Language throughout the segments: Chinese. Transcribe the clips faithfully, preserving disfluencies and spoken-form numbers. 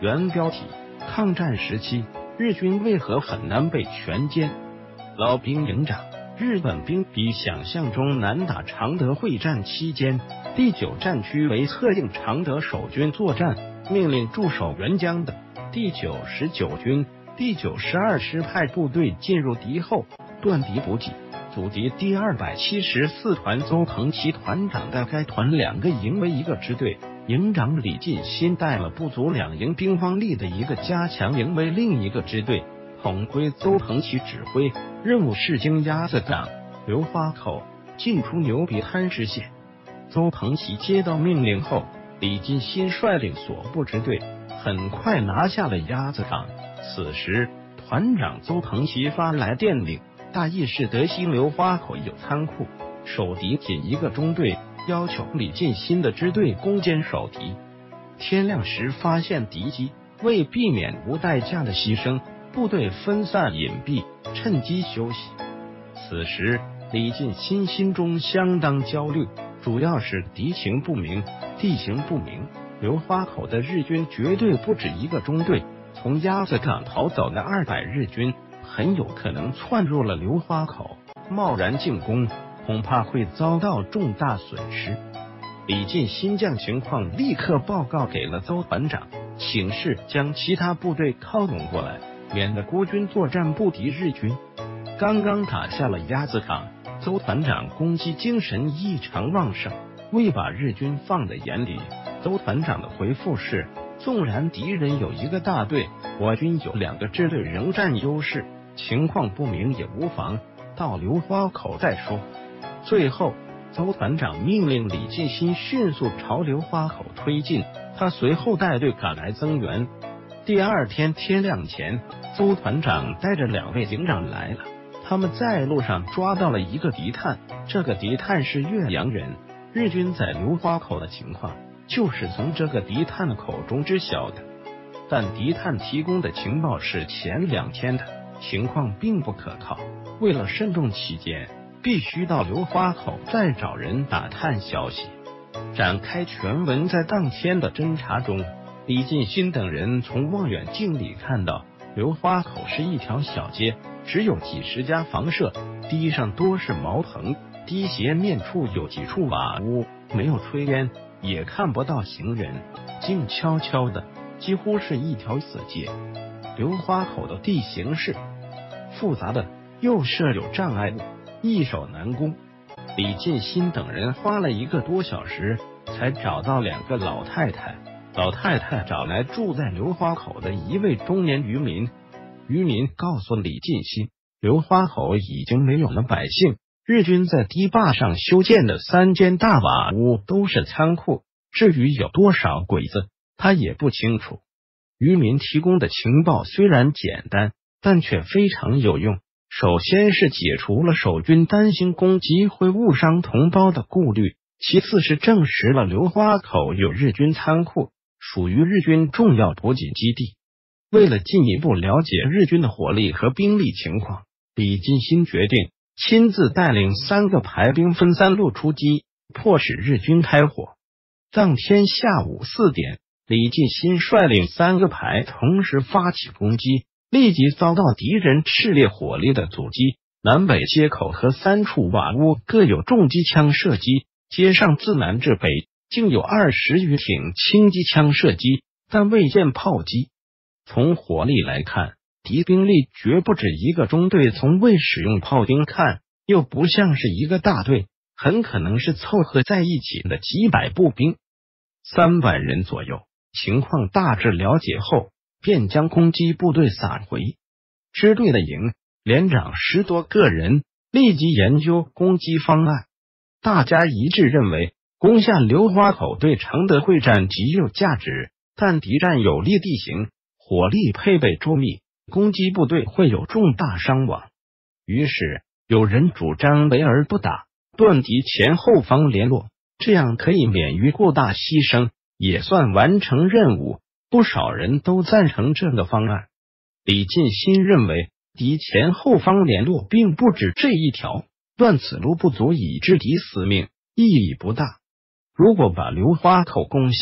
原标题：抗战时期，日军为何很难被全歼？老兵营长，日本兵比想象中难打。常德会战期间，第九战区为策应常德守军作战，命令驻守沅江的第九十九军、第九十二师派部队进入敌后，断敌补给。阻敌第二百七十四团邹鹏奇团长带该团两个营为一个支队，营长李进新带了不足两营兵方力的一个加强营为另一个支队，统归邹鹏奇指挥。任务是经鸭子港、榴花口进出牛鼻滩支线。邹鹏奇接到命令后，李进新率领所部支队很快拿下了鸭子港。此时团长邹鹏奇发来电令，大意是德西榴花口有仓库，守敌仅一个中队，要求李进新的支队攻坚守敌。天亮时发现敌机，为避免无代价的牺牲，部队分散隐蔽，趁机休息。此时李进新心中相当焦虑，主要是敌情不明，地形不明，榴花口的日军绝对不止一个中队，从鸭子港逃走的二百日军很有可能窜入了榴花口，贸然进攻，恐怕会遭到重大损失。李进新将情况立刻报告给了邹团长，请示将其他部队靠拢过来，免得孤军作战不敌日军。刚刚打下了鸭子港，邹团长攻击精神异常旺盛，未把日军放在眼里。邹团长的回复是：纵然敌人有一个大队，我军有两个支队仍占优势，情况不明也无妨，到榴花口再说。最后邹团长命令李进新迅速朝榴花口推进，他随后带队赶来增援。第二天天亮前，邹团长带着两位营长来了，他们在路上抓到了一个敌探，这个敌探是岳阳人，日军在榴花口的情况就是从这个敌探的口中知晓的，但敌探提供的情报是前两天的，情况并不可靠。为了慎重起见，必须到榴花口再找人打探消息。展开全文，在当天的侦查中，李进新等人从望远镜里看到，榴花口是一条小街，只有几十家房舍，地上多是茅棚，堤斜面处有几处瓦屋，没有炊烟，也看不到行人，静悄悄的，几乎是一条死街。榴花口的地形是复杂的，又设有障碍物，易守难攻。李进新等人花了一个多小时才找到两个老太太，老太太找来住在榴花口的一位中年渔民。渔民告诉李进新，榴花口已经没有了百姓，日军在堤坝上修建的三间大瓦屋都是仓库，至于有多少鬼子，他也不清楚。渔民提供的情报虽然简单，但却非常有用。首先是解除了守军担心攻击会误伤同胞的顾虑，其次是证实了榴花口有日军仓库，属于日军重要补给基地。为了进一步了解日军的火力和兵力情况，李进新决定亲自带领三个排兵分三路出击，迫使日军开火。当天下午四点，李进新率领三个排同时发起攻击，立即遭到敌人炽烈火力的阻击。南北街口和三处瓦屋各有重机枪射击，街上自南至北竟有二十余挺轻机枪射击，但未见炮击。从火力来看，敌兵力绝不止一个中队，从未使用炮兵看，又不像是一个大队，很可能是凑合在一起的几百步兵，三百人左右。情况大致了解后，便将攻击部队散回。支队的营连长十多个人立即研究攻击方案，大家一致认为攻下榴花口对常德会战极有价值，但敌占有利地形，火力配备周密，攻击部队会有重大伤亡。于是有人主张围而不打，断敌前后方联络，这样可以免于过大牺牲，也算完成任务。不少人都赞成这个方案。李进新认为敌前后方联络并不止这一条，断此路不足以致敌死命，意义不大。如果把榴花口攻下，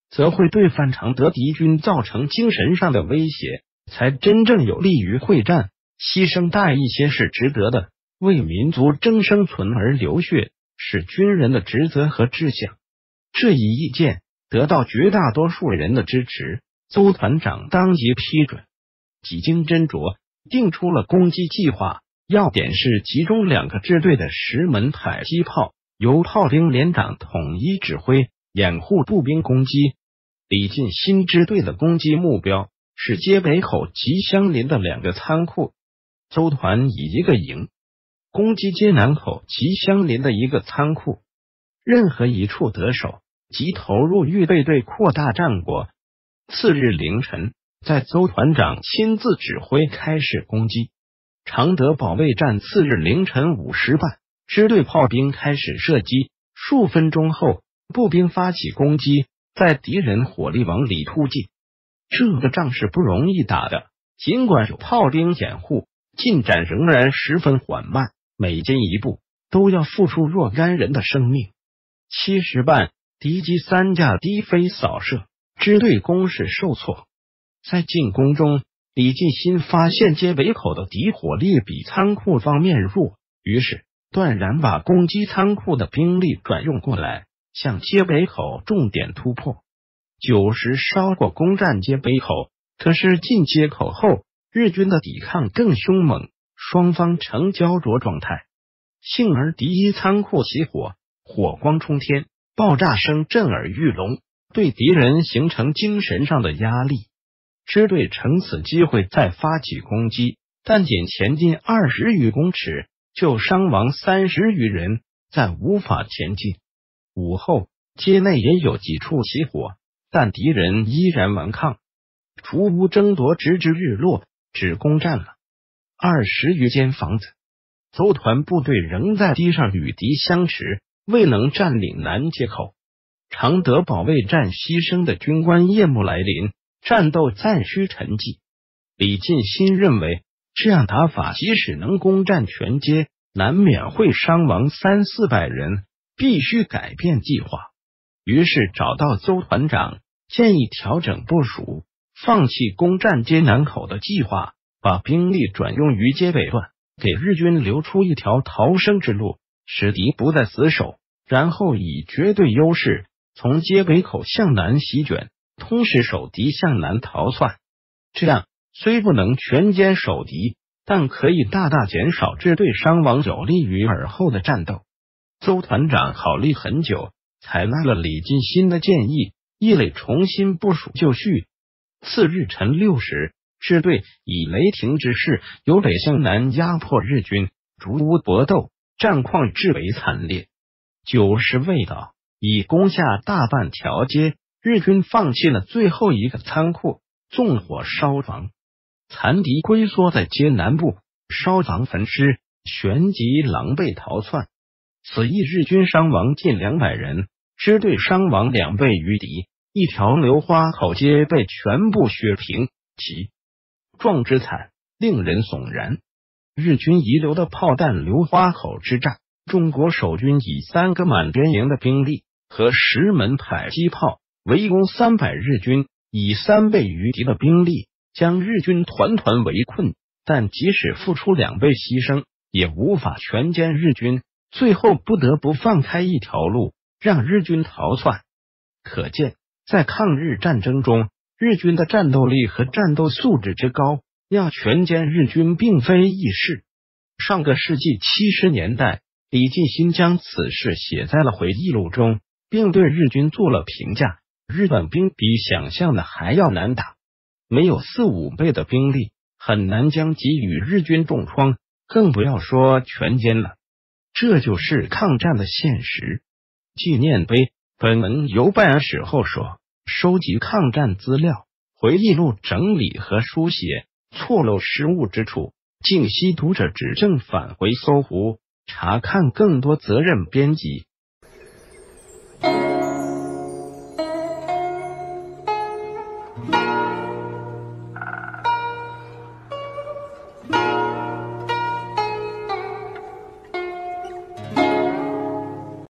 则会对范常德敌军造成精神上的威胁，才真正有利于会战。牺牲大一些是值得的，为民族争生存而流血是军人的职责和志向。这一意见得到绝大多数人的支持，邹团长当即批准。几经斟酌，定出了攻击计划，要点是集中两个支队的十门迫击炮，由炮兵连长统一指挥，掩护步兵攻击。李进新支队的攻击目标是街北口及相邻的两个仓库。邹团以一个营攻击街南口及相邻的一个仓库，任何一处得手即投入预备队扩大战果。次日凌晨，在邹团长亲自指挥开始攻击。常德保卫战次日凌晨五时半，支队炮兵开始射击，数分钟后，步兵发起攻击，在敌人火力往里突进。这个仗是不容易打的，尽管有炮兵掩护，进展仍然十分缓慢，每进一步都要付出若干人的生命。七时半，敌机三架低飞扫射，支队攻势受挫。在进攻中，李进新发现街北口的敌火力比仓库方面弱，于是断然把攻击仓库的兵力转用过来，向街北口重点突破。九时稍过攻占街北口，可是进街口后，日军的抵抗更凶猛，双方呈焦灼状态。幸而第一仓库起火，火光冲天，爆炸声震耳欲聋，对敌人形成精神上的压力。支队乘此机会再发起攻击，但仅前进二十余公尺，就伤亡三十余人，再无法前进。午后，街内也有几处起火，但敌人依然顽抗，逐屋争夺，直至日落，只攻占了二十余间房子。邹团部队仍在堤上与敌相持，未能占领南街口。常德保卫战牺牲的军官夜幕来临，战斗暂需沉寂。李进新认为，这样打法即使能攻占全街，难免会伤亡三四百人，必须改变计划。于是找到邹团长，建议调整部署，放弃攻占街南口的计划，把兵力转用于街北段，给日军留出一条逃生之路，使敌不再死守，然后以绝对优势从街北口向南席卷，同时守敌向南逃窜。这样虽不能全歼守敌，但可以大大减少支队伤亡，有利于尔后的战斗。邹团长考虑很久，采纳了李进新的建议，一垒重新部署就绪。次日晨六时，支队以雷霆之势由北向南压迫日军，逐屋搏斗，战况至为惨烈。九时未到，已攻下大半条街，日军放弃了最后一个仓库，纵火烧房，残敌龟缩在街南部，烧房焚尸，旋即狼狈逃窜。此役日军伤亡近两百人，支队伤亡两倍于敌，一条流花口街被全部削平，其壮之惨，令人悚然。日军遗留的炮弹流花口之战，中国守军以三个满编营的兵力和十门迫击炮围攻三百日军，以三倍于敌的兵力将日军团团围困，但即使付出两倍牺牲，也无法全歼日军，最后不得不放开一条路，让日军逃窜。可见，在抗日战争中，日军的战斗力和战斗素质之高，要全歼日军并非易事。上个世纪七十年代，李进新将此事写在了回忆录中，并对日军做了评价：日本兵比想象的还要难打，没有四五倍的兵力，很难将给予日军重创，更不要说全歼了。这就是抗战的现实。纪念碑，本文由办案史后说，收集抗战资料，回忆录整理和书写，错漏失误之处，敬惜读者指正返回搜狐，查看更多责任编辑。